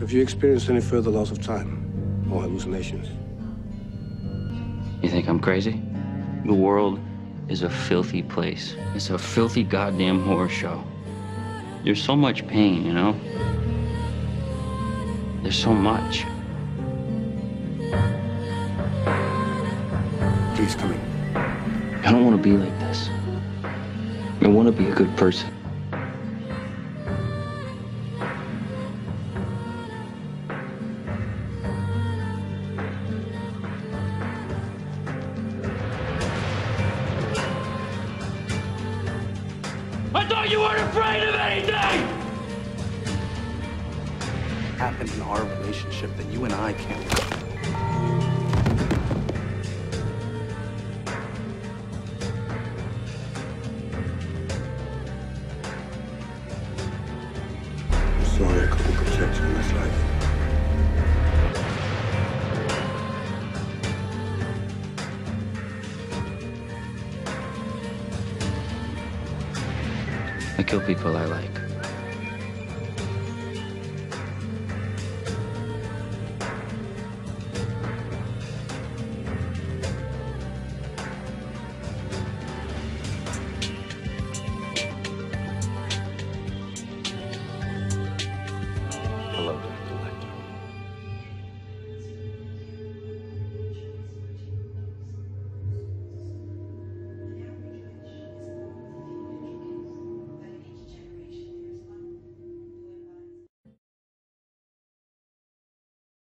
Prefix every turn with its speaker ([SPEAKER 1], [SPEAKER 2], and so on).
[SPEAKER 1] Have you experienced any further loss of time or hallucinations?
[SPEAKER 2] You think I'm crazy? The world is a filthy place. It's a filthy goddamn horror show. There's so much pain, you know? There's so much.
[SPEAKER 1] Please come in.
[SPEAKER 2] I don't want to be like this. I want to be a good person. I thought you weren't afraid of anything!
[SPEAKER 3] Happened in our relationship that you and I can't.
[SPEAKER 1] I'm sorry I couldn't protect you in this life.
[SPEAKER 2] I kill people I like.